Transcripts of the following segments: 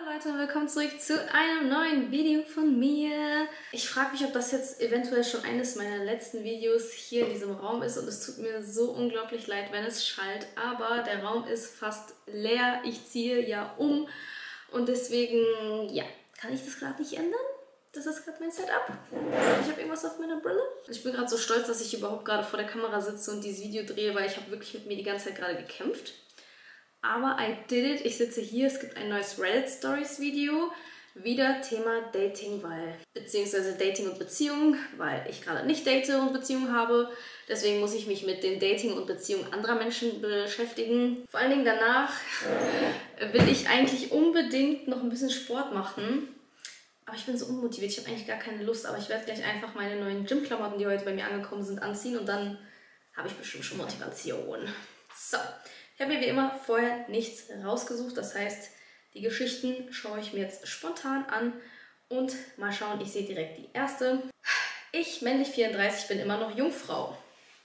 Leute und willkommen zurück zu einem neuen Video von mir. Ich frage mich, ob das jetzt eventuell schon eines meiner letzten Videos hier in diesem Raum ist und es tut mir so unglaublich leid, wenn es schallt, aber der Raum ist fast leer. Ich ziehe ja um und deswegen, ja, kann ich das gerade nicht ändern. Das ist gerade mein Setup. Ich habe irgendwas auf meiner Brille. Ich bin gerade so stolz, dass ich überhaupt gerade vor der Kamera sitze und dieses Video drehe, weil ich habe wirklich mit mir die ganze Zeit gerade gekämpft. Aber I did it. Ich sitze hier. Es gibt ein neues Reddit Stories Video. Wieder Thema Dating, beziehungsweise Dating und Beziehung, weil ich gerade nicht date und Beziehung habe. Deswegen muss ich mich mit den Dating und Beziehungen anderer Menschen beschäftigen. Vor allen Dingen danach will ich eigentlich unbedingt noch ein bisschen Sport machen. Aber ich bin so unmotiviert. Ich habe eigentlich gar keine Lust. Aber ich werde gleich einfach meine neuen Gymklamotten, die heute bei mir angekommen sind, anziehen. Und dann habe ich bestimmt schon Motivation. So. Ich habe mir wie immer vorher nichts rausgesucht, das heißt, die Geschichten schaue ich mir jetzt spontan an und mal schauen, ich sehe direkt die erste. Ich, männlich 34, bin immer noch Jungfrau.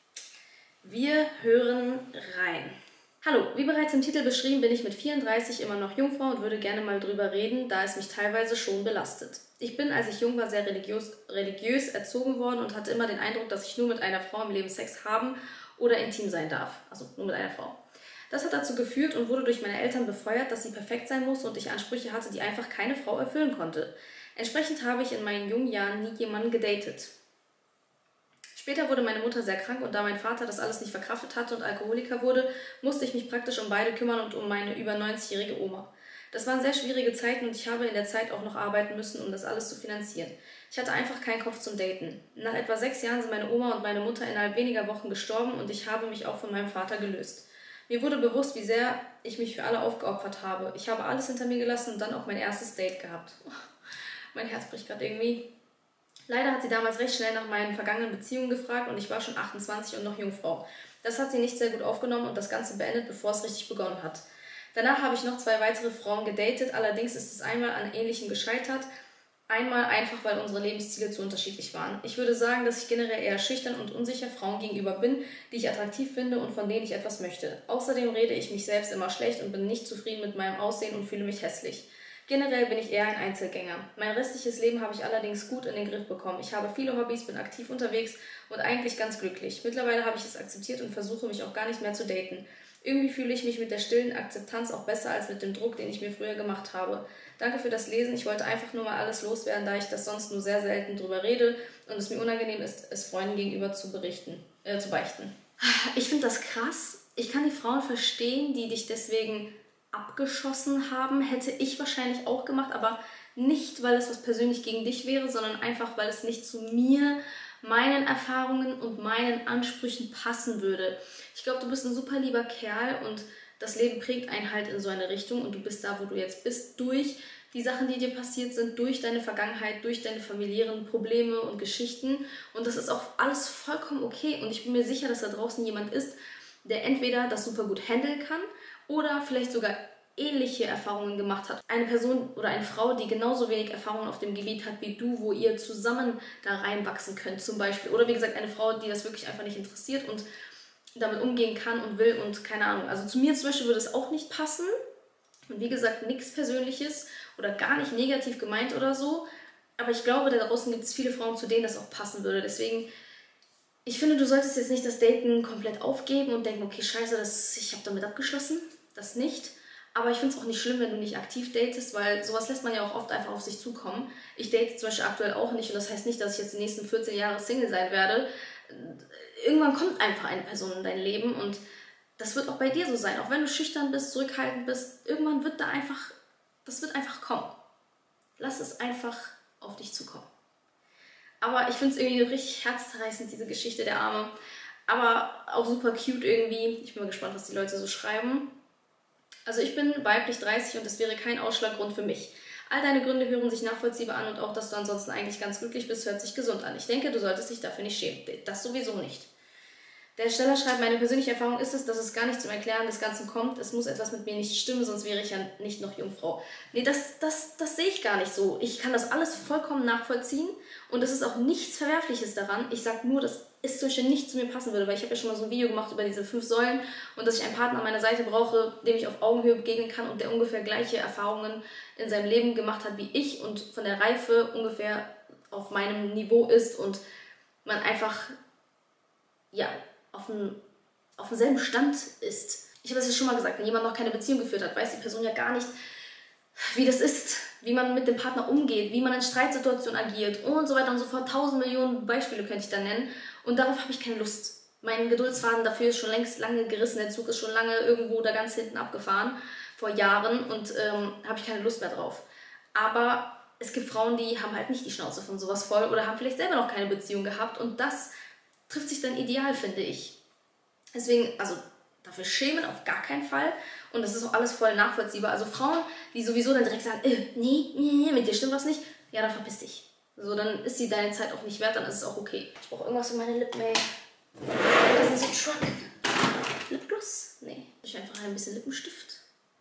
Wir hören rein. Hallo, wie bereits im Titel beschrieben, bin ich mit 34 immer noch Jungfrau und würde gerne mal drüber reden, da es mich teilweise schon belastet. Ich bin, als ich jung war, sehr religiös erzogen worden und hatte immer den Eindruck, dass ich nur mit einer Frau im Leben Sex haben oder intim sein darf. Also nur mit einer Frau. Das hat dazu geführt und wurde durch meine Eltern befeuert, dass sie perfekt sein muss und ich Ansprüche hatte, die einfach keine Frau erfüllen konnte. Entsprechend habe ich in meinen jungen Jahren nie jemanden gedatet. Später wurde meine Mutter sehr krank und da mein Vater das alles nicht verkraftet hatte und Alkoholiker wurde, musste ich mich praktisch um beide kümmern und um meine über 90-jährige Oma. Das waren sehr schwierige Zeiten und ich habe in der Zeit auch noch arbeiten müssen, um das alles zu finanzieren. Ich hatte einfach keinen Kopf zum Daten. Nach etwa 6 Jahren sind meine Oma und meine Mutter innerhalb weniger Wochen gestorben und ich habe mich auch von meinem Vater gelöst. Mir wurde bewusst, wie sehr ich mich für alle aufgeopfert habe. Ich habe alles hinter mir gelassen und dann auch mein erstes Date gehabt. Mein Herz bricht gerade irgendwie. Leider hat sie damals recht schnell nach meinen vergangenen Beziehungen gefragt und ich war schon 28 und noch Jungfrau. Das hat sie nicht sehr gut aufgenommen und das Ganze beendet, bevor es richtig begonnen hat. Danach habe ich noch 2 weitere Frauen gedatet, allerdings ist es einmal an Ähnlichem gescheitert. Einmal einfach, weil unsere Lebensziele zu unterschiedlich waren. Ich würde sagen, dass ich generell eher schüchtern und unsicher Frauen gegenüber bin, die ich attraktiv finde und von denen ich etwas möchte. Außerdem rede ich mich selbst immer schlecht und bin nicht zufrieden mit meinem Aussehen und fühle mich hässlich. Generell bin ich eher ein Einzelgänger. Mein restliches Leben habe ich allerdings gut in den Griff bekommen. Ich habe viele Hobbys, bin aktiv unterwegs und eigentlich ganz glücklich. Mittlerweile habe ich es akzeptiert und versuche mich auch gar nicht mehr zu daten. Irgendwie fühle ich mich mit der stillen Akzeptanz auch besser als mit dem Druck, den ich mir früher gemacht habe. Danke für das Lesen. Ich wollte einfach nur mal alles loswerden, da ich das sonst nur sehr selten drüber rede und es mir unangenehm ist, es Freunden gegenüber zu beichten. Ich finde das krass. Ich kann die Frauen verstehen, die dich deswegen abgeschossen haben. Hätte ich wahrscheinlich auch gemacht, aber nicht, weil es was persönlich gegen dich wäre, sondern einfach, weil es nicht zu mir, meinen Erfahrungen und meinen Ansprüchen passen würde. Ich glaube, du bist ein super lieber Kerl und das Leben prägt einen halt in so eine Richtung und du bist da, wo du jetzt bist, durch die Sachen, die dir passiert sind, durch deine Vergangenheit, durch deine familiären Probleme und Geschichten und das ist auch alles vollkommen okay und ich bin mir sicher, dass da draußen jemand ist, der entweder das super gut handeln kann oder vielleicht sogar ähnliche Erfahrungen gemacht hat. Eine Person oder eine Frau, die genauso wenig Erfahrung auf dem Gebiet hat wie du, wo ihr zusammen da reinwachsen könnt zum Beispiel. Oder wie gesagt, eine Frau, die das wirklich einfach nicht interessiert und damit umgehen kann und will und keine Ahnung. Also zu mir zum Beispiel würde es auch nicht passen. Und wie gesagt, nichts Persönliches oder gar nicht negativ gemeint oder so. Aber ich glaube, da draußen gibt es viele Frauen, zu denen das auch passen würde. Deswegen, ich finde, du solltest jetzt nicht das Daten komplett aufgeben und denken, okay, scheiße, ich habe damit abgeschlossen. Das nicht. Aber ich finde es auch nicht schlimm, wenn du nicht aktiv datest, weil sowas lässt man ja auch oft einfach auf sich zukommen. Ich date zum Beispiel aktuell auch nicht und das heißt nicht, dass ich jetzt die nächsten 14 Jahre Single sein werde. Irgendwann kommt einfach eine Person in dein Leben und das wird auch bei dir so sein. Auch wenn du schüchtern bist, zurückhaltend bist, irgendwann wird das wird einfach kommen. Lass es einfach auf dich zukommen. Aber ich finde es irgendwie richtig herzzerreißend, diese Geschichte der Arme. Aber auch super cute irgendwie. Ich bin mal gespannt, was die Leute so schreiben. Also ich bin weiblich 30 und das wäre kein Ausschlaggrund für mich. All deine Gründe hören sich nachvollziehbar an und auch, dass du ansonsten eigentlich ganz glücklich bist, hört sich gesund an. Ich denke, du solltest dich dafür nicht schämen. Das sowieso nicht. Der Ersteller schreibt, meine persönliche Erfahrung ist es, dass es gar nicht zum Erklären des Ganzen kommt. Es muss etwas mit mir nicht stimmen, sonst wäre ich ja nicht noch Jungfrau. Nee, das sehe ich gar nicht so. Ich kann das alles vollkommen nachvollziehen und es ist auch nichts Verwerfliches daran. Ich sage nur, dass es zum Beispiel nicht zu mir passen würde, weil ich habe ja schon mal so ein Video gemacht über diese 5 Säulen und dass ich einen Partner an meiner Seite brauche, dem ich auf Augenhöhe begegnen kann und der ungefähr gleiche Erfahrungen in seinem Leben gemacht hat wie ich und von der Reife ungefähr auf meinem Niveau ist und man einfach, ja, auf demselben Stand ist. Ich habe es ja schon mal gesagt, wenn jemand noch keine Beziehung geführt hat, weiß die Person ja gar nicht, wie das ist, wie man mit dem Partner umgeht, wie man in Streitsituationen agiert und so weiter und so fort. 1000 Millionen Beispiele könnte ich da nennen und darauf habe ich keine Lust. Mein Geduldsfaden dafür ist schon längst lange gerissen, der Zug ist schon lange irgendwo da ganz hinten abgefahren, vor Jahren und habe ich keine Lust mehr drauf. Aber es gibt Frauen, die haben halt nicht die Schnauze von sowas voll oder haben vielleicht selber noch keine Beziehung gehabt und das trifft sich dann ideal, finde ich. Deswegen, also dafür schämen auf gar keinen Fall. Und das ist auch alles voll nachvollziehbar. Also Frauen, die sowieso dann direkt sagen, nee, mit dir stimmt was nicht, ja, dann verpiss dich. So, dann ist sie deine Zeit auch nicht wert, dann ist es auch okay. Ich brauche irgendwas für meine Lippen, ey. Das ist so Truck. Lipgloss? Nee. Ich einfach ein bisschen Lippenstift.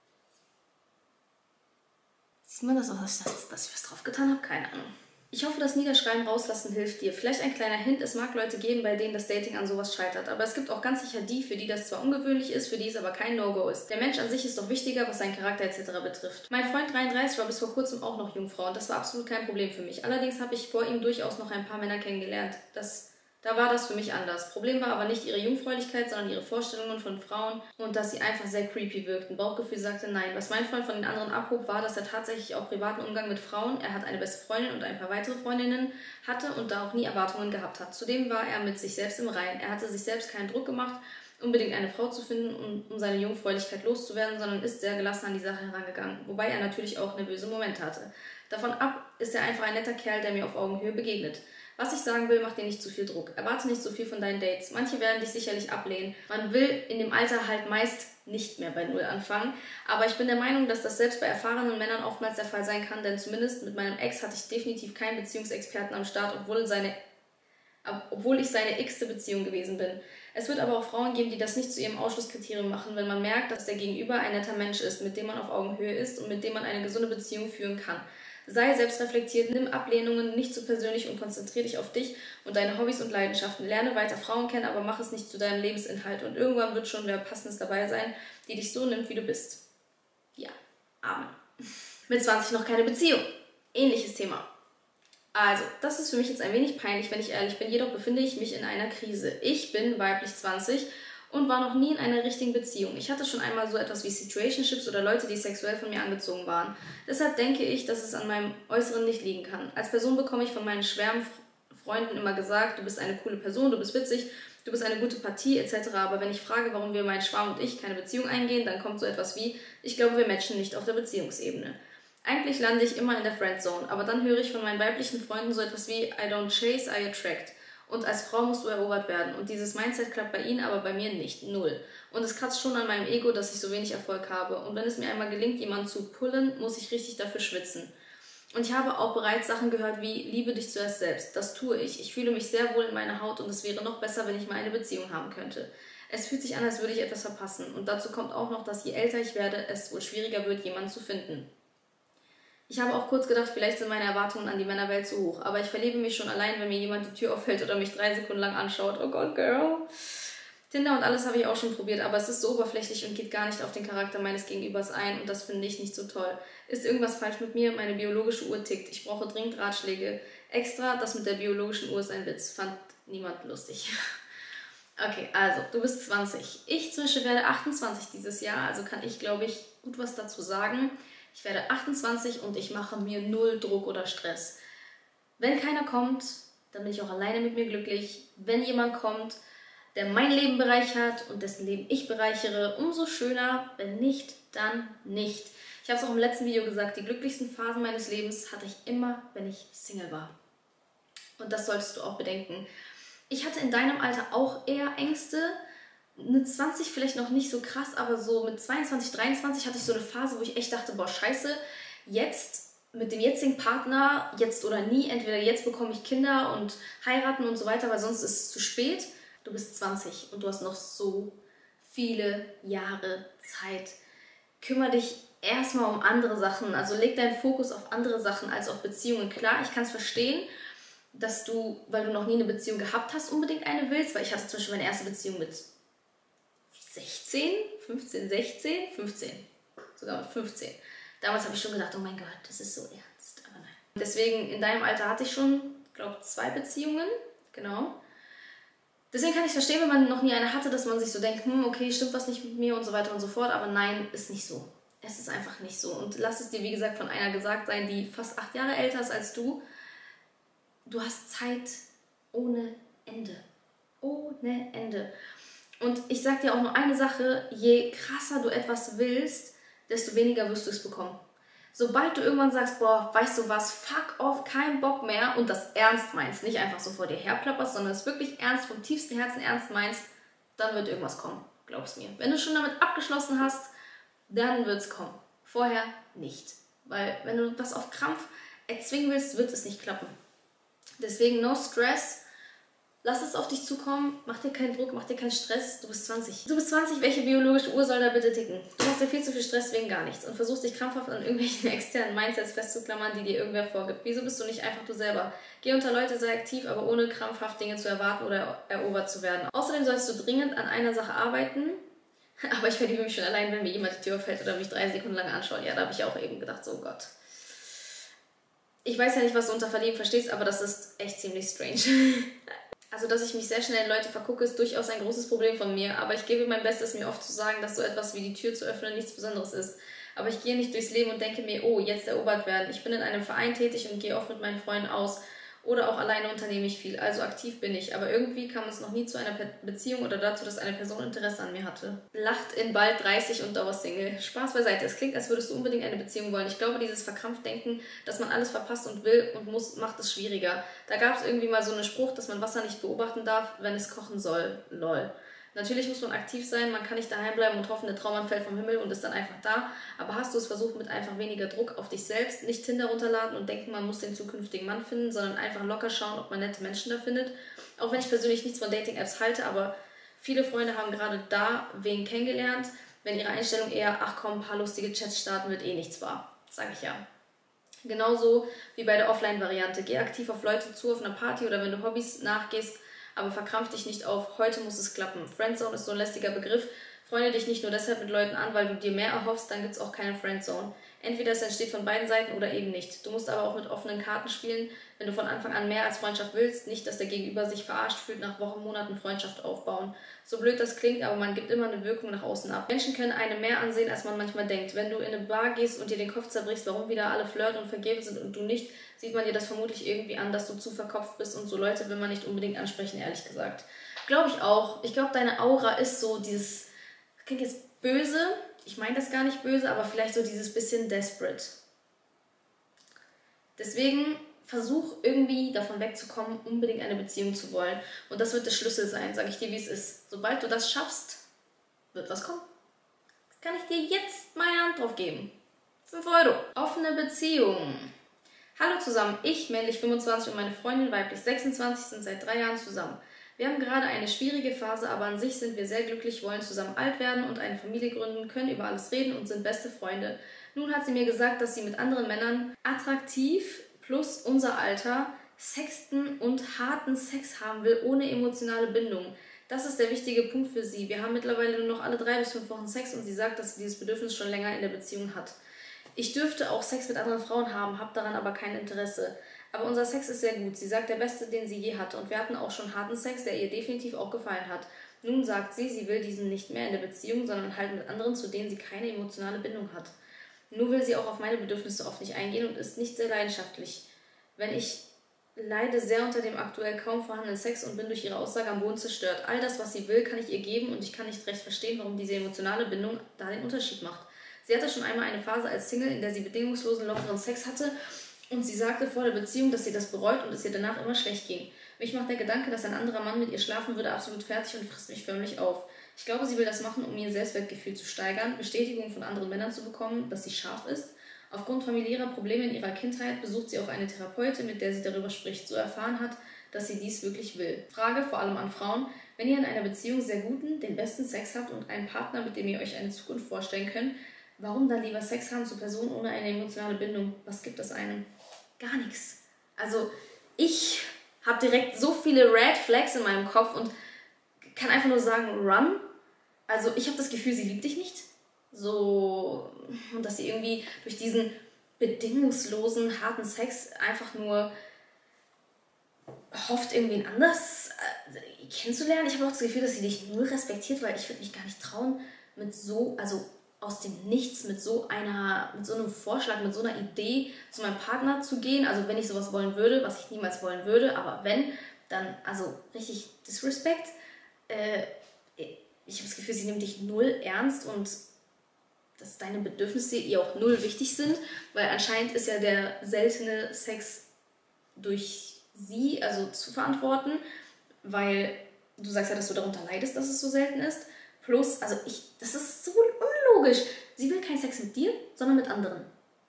Sieht man das auch, dass ich was drauf getan habe? Keine Ahnung. Ich hoffe, das Niederschreiben rauslassen hilft dir. Vielleicht ein kleiner Hint, es mag Leute geben, bei denen das Dating an sowas scheitert. Aber es gibt auch ganz sicher die, für die das zwar ungewöhnlich ist, für die es aber kein No-Go ist. Der Mensch an sich ist doch wichtiger, was seinen Charakter etc. betrifft. Mein Freund 33 war bis vor kurzem auch noch Jungfrau und das war absolut kein Problem für mich. Allerdings habe ich vor ihm durchaus noch ein paar Männer kennengelernt. Da war das für mich anders. Problem war aber nicht ihre Jungfräulichkeit, sondern ihre Vorstellungen von Frauen und dass sie einfach sehr creepy wirkten. Bauchgefühl sagte nein. Was mein Freund von den anderen abhob, war, dass er tatsächlich auch privaten Umgang mit Frauen, er hat eine beste Freundin und ein paar weitere Freundinnen, hatte und da auch nie Erwartungen gehabt hat. Zudem war er mit sich selbst im Reinen. Er hatte sich selbst keinen Druck gemacht, unbedingt eine Frau zu finden, um seine Jungfräulichkeit loszuwerden, sondern ist sehr gelassen an die Sache herangegangen. Wobei er natürlich auch nervöse Momente hatte. Davon ab ist er einfach ein netter Kerl, der mir auf Augenhöhe begegnet. Was ich sagen will, mach dir nicht zu viel Druck. Erwarte nicht so viel von deinen Dates. Manche werden dich sicherlich ablehnen. Man will in dem Alter halt meist nicht mehr bei Null anfangen. Aber ich bin der Meinung, dass das selbst bei erfahrenen Männern oftmals der Fall sein kann, denn zumindest mit meinem Ex hatte ich definitiv keinen Beziehungsexperten am Start, obwohl ich seine x-te Beziehung gewesen bin. Es wird aber auch Frauen geben, die das nicht zu ihrem Ausschlusskriterium machen, wenn man merkt, dass der Gegenüber ein netter Mensch ist, mit dem man auf Augenhöhe ist und mit dem man eine gesunde Beziehung führen kann. Sei selbstreflektiert, nimm Ablehnungen nicht zu persönlich und konzentriere dich auf dich und deine Hobbys und Leidenschaften. Lerne weiter Frauen kennen, aber mach es nicht zu deinem Lebensinhalt. Und irgendwann wird schon wer Passendes dabei sein, die dich so nimmt, wie du bist. Ja, Amen. Mit 20 noch keine Beziehung. Ähnliches Thema. Also, das ist für mich jetzt ein wenig peinlich, wenn ich ehrlich bin. Jedoch befinde ich mich in einer Krise. Ich bin weiblich 20 und war noch nie in einer richtigen Beziehung. Ich hatte schon einmal so etwas wie Situationships oder Leute, die sexuell von mir angezogen waren. Deshalb denke ich, dass es an meinem Äußeren nicht liegen kann. Als Person bekomme ich von meinen Schwärmfreunden immer gesagt, du bist eine coole Person, du bist witzig, du bist eine gute Partie etc. Aber wenn ich frage, warum wir, mein Schwarm und ich, keine Beziehung eingehen, dann kommt so etwas wie, ich glaube, wir matchen nicht auf der Beziehungsebene. Eigentlich lande ich immer in der Friendzone, aber dann höre ich von meinen weiblichen Freunden so etwas wie, I don't chase, I attract. Und als Frau musst du erobert werden. Und dieses Mindset klappt bei ihnen, aber bei mir nicht. Null. Und es kratzt schon an meinem Ego, dass ich so wenig Erfolg habe. Und wenn es mir einmal gelingt, jemanden zu pullen, muss ich richtig dafür schwitzen. Und ich habe auch bereits Sachen gehört wie, liebe dich zuerst selbst. Das tue ich. Ich fühle mich sehr wohl in meiner Haut und es wäre noch besser, wenn ich mal eine Beziehung haben könnte. Es fühlt sich an, als würde ich etwas verpassen. Und dazu kommt auch noch, dass je älter ich werde, es wohl schwieriger wird, jemanden zu finden. Ich habe auch kurz gedacht, vielleicht sind meine Erwartungen an die Männerwelt zu hoch, aber ich verliebe mich schon allein, wenn mir jemand die Tür aufhält oder mich 3 Sekunden lang anschaut. Oh Gott, Girl. Tinder und alles habe ich auch schon probiert, aber es ist so oberflächlich und geht gar nicht auf den Charakter meines Gegenübers ein und das finde ich nicht so toll. Ist irgendwas falsch mit mir? Meine biologische Uhr tickt. Ich brauche dringend Ratschläge. Extra, das mit der biologischen Uhr ist ein Witz. Fand niemand lustig. Okay, also, du bist 20. Ich zum Beispiel werde 28 dieses Jahr, also kann ich, glaube ich, gut was dazu sagen. Ich werde 28 und ich mache mir null Druck oder Stress. Wenn keiner kommt, dann bin ich auch alleine mit mir glücklich. Wenn jemand kommt, der mein Leben bereichert und dessen Leben ich bereichere, umso schöner. Wenn nicht, dann nicht. Ich habe es auch im letzten Video gesagt, die glücklichsten Phasen meines Lebens hatte ich immer, wenn ich Single war. Und das solltest du auch bedenken. Ich hatte in deinem Alter auch eher Ängste. Mit 20 vielleicht noch nicht so krass, aber so mit 22, 23 hatte ich so eine Phase, wo ich echt dachte, boah, scheiße, jetzt mit dem jetzigen Partner, jetzt oder nie, entweder jetzt bekomme ich Kinder und heiraten und so weiter, weil sonst ist es zu spät. Du bist 20 und du hast noch so viele Jahre Zeit. Kümmere dich erstmal um andere Sachen, also leg deinen Fokus auf andere Sachen als auf Beziehungen. Klar, ich kann es verstehen, dass du, weil du noch nie eine Beziehung gehabt hast, unbedingt eine willst. Weil ich hatte zum Beispiel meine erste Beziehung mit 16, 15, 16, 15. Sogar mit 15. Damals habe ich schon gedacht, oh mein Gott, das ist so ernst. Aber nein. Deswegen, in deinem Alter hatte ich schon, glaube ich, 2 Beziehungen. Genau. Deswegen kann ich verstehen, wenn man noch nie eine hatte, dass man sich so denkt, okay, stimmt was nicht mit mir und so weiter und so fort. Aber nein, ist nicht so. Es ist einfach nicht so. Und lass es dir, wie gesagt, von einer gesagt sein, die fast 8 Jahre älter ist als du. Du hast Zeit ohne Ende. Ohne Ende. Und ich sag dir auch nur eine Sache, je krasser du etwas willst, desto weniger wirst du es bekommen. Sobald du irgendwann sagst, boah, weißt du was, fuck off, kein Bock mehr und das ernst meinst, nicht einfach so vor dir herplapperst, sondern es wirklich ernst, vom tiefsten Herzen ernst meinst, dann wird irgendwas kommen, glaub's mir. Wenn du schon damit abgeschlossen hast, dann wird's kommen. Vorher nicht. Weil wenn du was auf Krampf erzwingen willst, wird es nicht klappen. Deswegen no stress. Lass es auf dich zukommen, mach dir keinen Druck, mach dir keinen Stress. Du bist 20. Du bist 20, welche biologische Uhr soll da bitte ticken? Du machst dir viel zu viel Stress wegen gar nichts und versuchst dich krampfhaft an irgendwelchen externen Mindsets festzuklammern, die dir irgendwer vorgibt. Wieso bist du nicht einfach du selber? Geh unter Leute, sei aktiv, aber ohne krampfhaft Dinge zu erwarten oder erobert zu werden. Außerdem sollst du dringend an einer Sache arbeiten. Aber ich verliebe mich schon allein, wenn mir jemand die Tür aufhält oder mich 3 Sekunden lang anschaut. Ja, da habe ich auch eben gedacht, so Gott. Ich weiß ja nicht, was du unter Verlieben verstehst, aber das ist echt ziemlich strange. Also, dass ich mich sehr schnell in Leute vergucke, ist durchaus ein großes Problem von mir. Aber ich gebe mein Bestes, mir oft zu sagen, dass so etwas wie die Tür zu öffnen nichts Besonderes ist. Aber ich gehe nicht durchs Leben und denke mir, oh, jetzt erobert werden. Ich bin in einem Verein tätig und gehe oft mit meinen Freunden aus. Oder auch alleine unternehme ich viel. Also aktiv bin ich. Aber irgendwie kam es noch nie zu einer Beziehung oder dazu, dass eine Person Interesse an mir hatte. Lacht in bald 30 und Dauersingle. Spaß beiseite. Es klingt, als würdest du unbedingt eine Beziehung wollen. Ich glaube, dieses verkrampft Denken, dass man alles verpasst und will und muss, macht es schwieriger. Da gab es irgendwie mal so einen Spruch, dass man Wasser nicht beobachten darf, wenn es kochen soll. Lol. Natürlich muss man aktiv sein, man kann nicht daheim bleiben und hoffen, der Traummann fällt vom Himmel und ist dann einfach da. Aber hast du es versucht mit einfach weniger Druck auf dich selbst, nicht Tinder runterladen und denken, man muss den zukünftigen Mann finden, sondern einfach locker schauen, ob man nette Menschen da findet. Auch wenn ich persönlich nichts von Dating-Apps halte, aber viele Freunde haben gerade da wen kennengelernt, wenn ihre Einstellung eher, ach komm, ein paar lustige Chats starten wird eh nichts war. Sag ich ja. Genauso wie bei der Offline-Variante. Geh aktiv auf Leute zu, auf einer Party oder wenn du Hobbys nachgehst, aber verkrampf dich nicht auf, heute muss es klappen. Friendzone ist so ein lästiger Begriff. Freunde dich nicht nur deshalb mit Leuten an, weil du dir mehr erhoffst, dann gibt es auch keine Friendzone. Entweder es entsteht von beiden Seiten oder eben nicht. Du musst aber auch mit offenen Karten spielen, wenn du von Anfang an mehr als Freundschaft willst, nicht, dass der Gegenüber sich verarscht fühlt, nach Wochen, Monaten Freundschaft aufbauen. So blöd das klingt, aber man gibt immer eine Wirkung nach außen ab. Menschen können einem mehr ansehen, als man manchmal denkt. Wenn du in eine Bar gehst und dir den Kopf zerbrichst, warum wieder alle flirten und vergeben sind und du nicht, sieht man dir das vermutlich irgendwie an, dass du zu verkopft bist und so Leute will man nicht unbedingt ansprechen, ehrlich gesagt. Glaube ich auch. Ich glaube, deine Aura ist so dieses, das klingt jetzt böse, ich meine das gar nicht böse, aber vielleicht so dieses bisschen desperate. Deswegen versuch irgendwie davon wegzukommen, unbedingt eine Beziehung zu wollen. Und das wird der Schlüssel sein, sage ich dir, wie es ist. Sobald du das schaffst, wird was kommen. Das kann ich dir jetzt meine Hand drauf geben. 5 Euro. Offene Beziehung. Hallo zusammen, ich, männlich 25 und meine Freundin, weiblich 26, sind seit 3 Jahren zusammen. Wir haben gerade eine schwierige Phase, aber an sich sind wir sehr glücklich, wollen zusammen alt werden und eine Familie gründen, können über alles reden und sind beste Freunde. Nun hat sie mir gesagt, dass sie mit anderen Männern attraktiv plus unser Alter sexten und harten Sex haben will, ohne emotionale Bindung. Das ist der wichtige Punkt für sie. Wir haben mittlerweile nur noch alle 3 bis 5 Wochen Sex und sie sagt, dass sie dieses Bedürfnis schon länger in der Beziehung hat. Ich dürfte auch Sex mit anderen Frauen haben, habe daran aber kein Interesse. Aber unser Sex ist sehr gut. Sie sagt, der beste, den sie je hatte. Und wir hatten auch schon harten Sex, der ihr definitiv auch gefallen hat. Nun sagt sie, sie will diesen nicht mehr in der Beziehung, sondern halt mit anderen, zu denen sie keine emotionale Bindung hat. Nur will sie auch auf meine Bedürfnisse oft nicht eingehen und ist nicht sehr leidenschaftlich. Wenn ich leide sehr unter dem aktuell kaum vorhandenen Sex und bin durch ihre Aussage am Boden zerstört. All das, was sie will, kann ich ihr geben und ich kann nicht recht verstehen, warum diese emotionale Bindung da den Unterschied macht. Sie hatte schon einmal eine Phase als Single, in der sie bedingungslosen, lockeren Sex hatte und sie sagte vor der Beziehung, dass sie das bereut und es ihr danach immer schlecht ging. Mich macht der Gedanke, dass ein anderer Mann mit ihr schlafen würde, absolut fertig und frisst mich förmlich auf. Ich glaube, sie will das machen, um ihr Selbstwertgefühl zu steigern, Bestätigung von anderen Männern zu bekommen, dass sie scharf ist. Aufgrund familiärer Probleme in ihrer Kindheit besucht sie auch eine Therapeutin, mit der sie darüber spricht, so erfahren hat, dass sie dies wirklich will. Frage vor allem an Frauen: Wenn ihr in einer Beziehung sehr guten, den besten Sex habt und einen Partner, mit dem ihr euch eine Zukunft vorstellen könnt, warum dann lieber Sex haben zu Personen ohne eine emotionale Bindung? Was gibt das einem? Gar nichts. Also ich habe direkt so viele Red Flags in meinem Kopf und kann einfach nur sagen, run. Also ich habe das Gefühl, sie liebt dich nicht. So, und dass sie irgendwie durch diesen bedingungslosen, harten Sex einfach nur hofft, irgendwen anders kennenzulernen. Ich habe auch das Gefühl, dass sie dich null respektiert, weil ich würde mich gar nicht trauen, mit so, also aus dem Nichts, mit so einem Vorschlag, mit so einer Idee zu meinem Partner zu gehen. Also wenn ich sowas wollen würde, was ich niemals wollen würde, aber wenn, dann, also richtig Disrespect. Ich habe das Gefühl, sie nimmt dich null ernst und dass deine Bedürfnisse ihr auch null wichtig sind, weil anscheinend ist ja der seltene Sex durch sie, also zu verantworten, weil du sagst ja, dass du darunter leidest, dass es so selten ist. Plus, also das ist so unlogisch. Sie will keinen Sex mit dir, sondern mit anderen.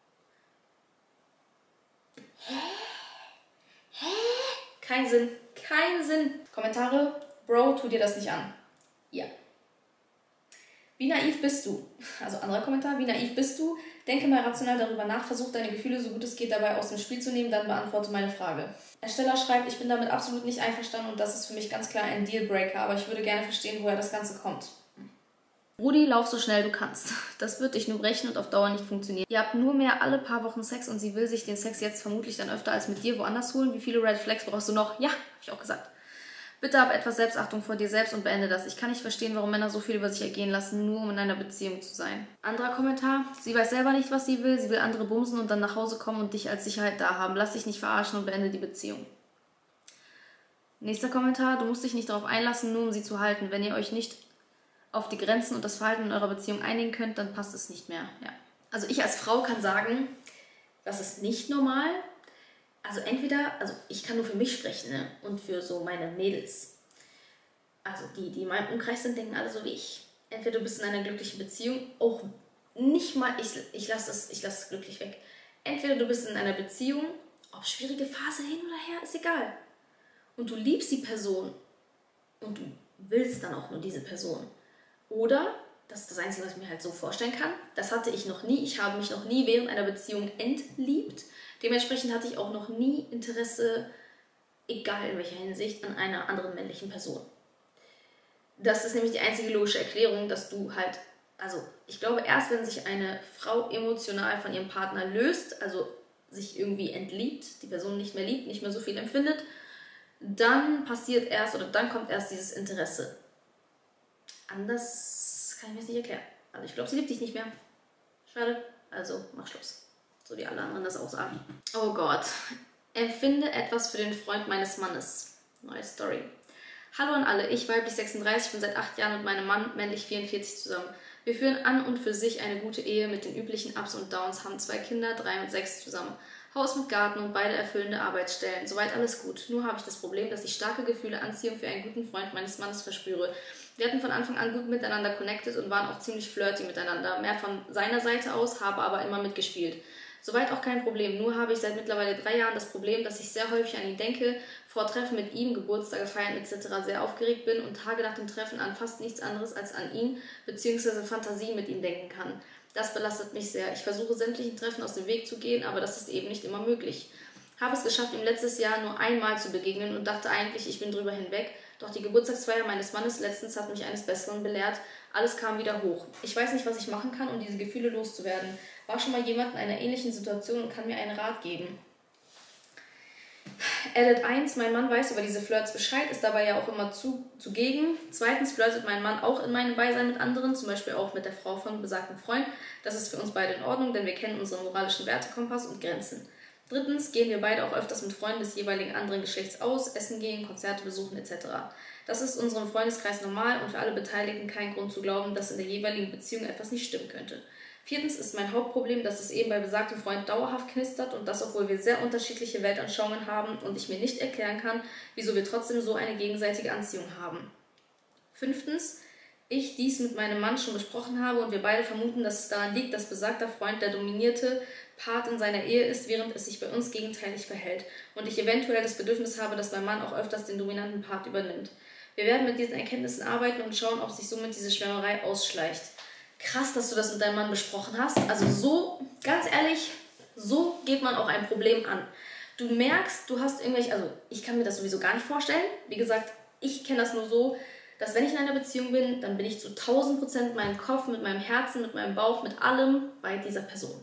Hä? Kein Sinn. Kein Sinn. Kommentare, Bro, tu dir das nicht an. Ja. Wie naiv bist du? Also anderer Kommentar, wie naiv bist du? Denke mal rational darüber nach, versuch deine Gefühle so gut es geht dabei aus dem Spiel zu nehmen, dann beantworte meine Frage. Ersteller schreibt, ich bin damit absolut nicht einverstanden und das ist für mich ganz klar ein Dealbreaker, aber ich würde gerne verstehen, woher das Ganze kommt. Rudi, lauf so schnell du kannst. Das wird dich nur brechen und auf Dauer nicht funktionieren. Ihr habt nur mehr alle paar Wochen Sex und sie will sich den Sex jetzt vermutlich dann öfter als mit dir woanders holen. Wie viele Red Flags brauchst du noch? Ja, hab ich auch gesagt. Bitte hab etwas Selbstachtung vor dir selbst und beende das. Ich kann nicht verstehen, warum Männer so viel über sich ergehen lassen, nur um in einer Beziehung zu sein. Anderer Kommentar. Sie weiß selber nicht, was sie will. Sie will andere bumsen und dann nach Hause kommen und dich als Sicherheit da haben. Lass dich nicht verarschen und beende die Beziehung. Nächster Kommentar. Du musst dich nicht darauf einlassen, nur um sie zu halten. Wenn ihr euch nicht auf die Grenzen und das Verhalten in eurer Beziehung einigen könnt, dann passt es nicht mehr. Ja. Also ich als Frau kann sagen, das ist nicht normal. Also entweder, also ich kann nur für mich sprechen, ne? Und für so meine Mädels. Also die in meinem Umkreis sind, denken alle so wie ich. Entweder du bist in einer glücklichen Beziehung, auch nicht mal, ich lasse es glücklich weg. Entweder du bist in einer Beziehung, ob schwierige Phase hin oder her, ist egal. Und du liebst die Person und du willst dann auch nur diese Person. Oder, das ist das Einzige, was ich mir halt so vorstellen kann, das hatte ich noch nie, ich habe mich noch nie während einer Beziehung entliebt. Dementsprechend hatte ich auch noch nie Interesse, egal in welcher Hinsicht, an einer anderen männlichen Person. Das ist nämlich die einzige logische Erklärung, dass du halt, also ich glaube erst, wenn sich eine Frau emotional von ihrem Partner löst, also sich irgendwie entliebt, die Person nicht mehr liebt, nicht mehr so viel empfindet, dann passiert erst oder dann kommt erst dieses Interesse. Anders kann ich mir das nicht erklären. Also ich glaube, sie liebt dich nicht mehr. Schade, also mach Schluss. So wie alle anderen das auch sagen. Oh Gott. Empfinde etwas für den Freund meines Mannes. Neue Story. Hallo an alle, ich weiblich 36, bin seit 8 Jahren mit meinem Mann, männlich 44, zusammen. Wir führen an und für sich eine gute Ehe mit den üblichen Ups und Downs, haben 2 Kinder, 3 und 6 zusammen. Haus mit Garten und beide erfüllende Arbeitsstellen. Soweit alles gut. Nur habe ich das Problem, dass ich starke Gefühle Anziehung für einen guten Freund meines Mannes verspüre. Wir hatten von Anfang an gut miteinander connected und waren auch ziemlich flirty miteinander. Mehr von seiner Seite aus, habe aber immer mitgespielt. Soweit auch kein Problem, nur habe ich seit mittlerweile 3 Jahren das Problem, dass ich sehr häufig an ihn denke, vor Treffen mit ihm, Geburtstage feiern etc. sehr aufgeregt bin und Tage nach dem Treffen an fast nichts anderes als an ihn bzw. Fantasie mit ihm denken kann. Das belastet mich sehr. Ich versuche sämtlichen Treffen aus dem Weg zu gehen, aber das ist eben nicht immer möglich. Habe es geschafft, ihm letztes Jahr nur einmal zu begegnen und dachte eigentlich, ich bin drüber hinweg, doch die Geburtstagsfeier meines Mannes letztens hat mich eines Besseren belehrt. Alles kam wieder hoch. Ich weiß nicht, was ich machen kann, um diese Gefühle loszuwerden. War schon mal jemand in einer ähnlichen Situation und kann mir einen Rat geben. Edit 1, mein Mann weiß über diese Flirts Bescheid, ist dabei ja auch immer zugegen. Zweitens flirtet mein Mann auch in meinem Beisein mit anderen, zum Beispiel auch mit der Frau von besagtem Freund. Das ist für uns beide in Ordnung, denn wir kennen unseren moralischen Wertekompass und Grenzen. Drittens gehen wir beide auch öfters mit Freunden des jeweiligen anderen Geschlechts aus, essen gehen, Konzerte besuchen etc. Das ist unserem Freundeskreis normal und für alle Beteiligten kein Grund zu glauben, dass in der jeweiligen Beziehung etwas nicht stimmen könnte. Viertens ist mein Hauptproblem, dass es eben bei besagtem Freund dauerhaft knistert und das, obwohl wir sehr unterschiedliche Weltanschauungen haben und ich mir nicht erklären kann, wieso wir trotzdem so eine gegenseitige Anziehung haben. Fünftens, ich dies mit meinem Mann schon besprochen habe und wir beide vermuten, dass es daran liegt, dass besagter Freund der dominierte Part in seiner Ehe ist, während es sich bei uns gegenteilig verhält und ich eventuell das Bedürfnis habe, dass mein Mann auch öfters den dominanten Part übernimmt. Wir werden mit diesen Erkenntnissen arbeiten und schauen, ob sich somit diese Schwärmerei ausschleicht. Krass, dass du das mit deinem Mann besprochen hast. Also so, ganz ehrlich, so geht man auch ein Problem an. Du merkst, du hast irgendwelche, also ich kann mir das sowieso gar nicht vorstellen. Wie gesagt, ich kenne das nur so, dass wenn ich in einer Beziehung bin, dann bin ich zu 1000% mit meinem Kopf, mit meinem Herzen, mit meinem Bauch, mit allem bei dieser Person.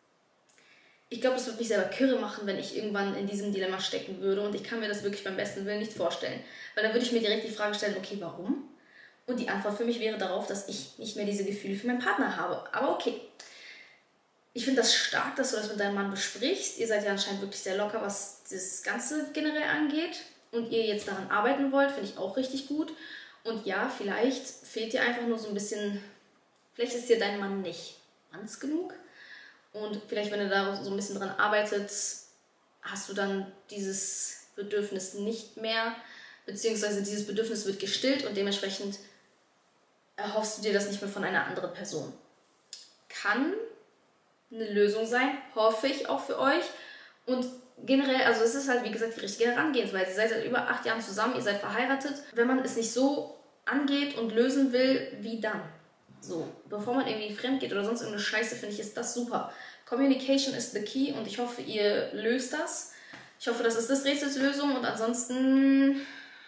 Ich glaube, das würde mich selber kirre machen, wenn ich irgendwann in diesem Dilemma stecken würde und ich kann mir das wirklich beim besten Willen nicht vorstellen. Weil dann würde ich mir direkt die Frage stellen, okay, warum? Und die Antwort für mich wäre darauf, dass ich nicht mehr diese Gefühle für meinen Partner habe. Aber okay. Ich finde das stark, dass du das mit deinem Mann besprichst. Ihr seid ja anscheinend wirklich sehr locker, was das Ganze generell angeht. Und ihr jetzt daran arbeiten wollt, finde ich auch richtig gut. Und ja, vielleicht fehlt dir einfach nur so ein bisschen, vielleicht ist dir dein Mann nicht manns genug. Und vielleicht, wenn du da so ein bisschen dran arbeitet, hast du dann dieses Bedürfnis nicht mehr, beziehungsweise dieses Bedürfnis wird gestillt und dementsprechend erhoffst du dir das nicht mehr von einer anderen Person. Kann eine Lösung sein, hoffe ich auch für euch. Und generell, also es ist halt wie gesagt die richtige Herangehensweise. Ihr seid seit über 8 Jahren zusammen, ihr seid verheiratet. Wenn man es nicht so angeht und lösen will, wie dann? So, bevor man irgendwie fremd geht oder sonst irgendeine Scheiße, finde ich, ist das super. Communication is the key und ich hoffe, ihr löst das. Ich hoffe, das ist das Rätsels Lösung und ansonsten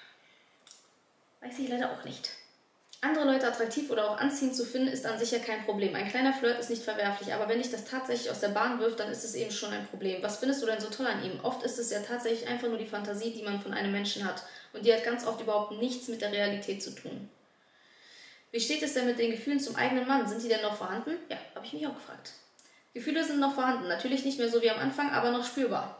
weiß ich leider auch nicht. Andere Leute attraktiv oder auch anziehend zu finden, ist an sich ja kein Problem. Ein kleiner Flirt ist nicht verwerflich, aber wenn dich das tatsächlich aus der Bahn wirft, dann ist es eben schon ein Problem. Was findest du denn so toll an ihm? Oft ist es ja tatsächlich einfach nur die Fantasie, die man von einem Menschen hat. Und die hat ganz oft überhaupt nichts mit der Realität zu tun. Wie steht es denn mit den Gefühlen zum eigenen Mann? Sind die denn noch vorhanden? Ja, habe ich mich auch gefragt. Gefühle sind noch vorhanden. Natürlich nicht mehr so wie am Anfang, aber noch spürbar.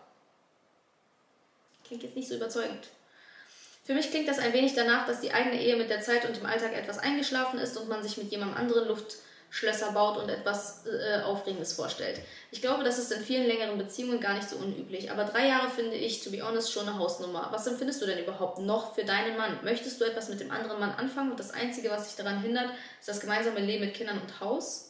Klingt jetzt nicht so überzeugend. Für mich klingt das ein wenig danach, dass die eigene Ehe mit der Zeit und dem Alltag etwas eingeschlafen ist und man sich mit jemandem anderen Luftschlösser baut und etwas Aufregendes vorstellt. Ich glaube, das ist in vielen längeren Beziehungen gar nicht so unüblich, aber 3 Jahre finde ich, to be honest, schon eine Hausnummer. Was empfindest du denn überhaupt noch für deinen Mann? Möchtest du etwas mit dem anderen Mann anfangen und das Einzige, was dich daran hindert, ist das gemeinsame Leben mit Kindern und Haus?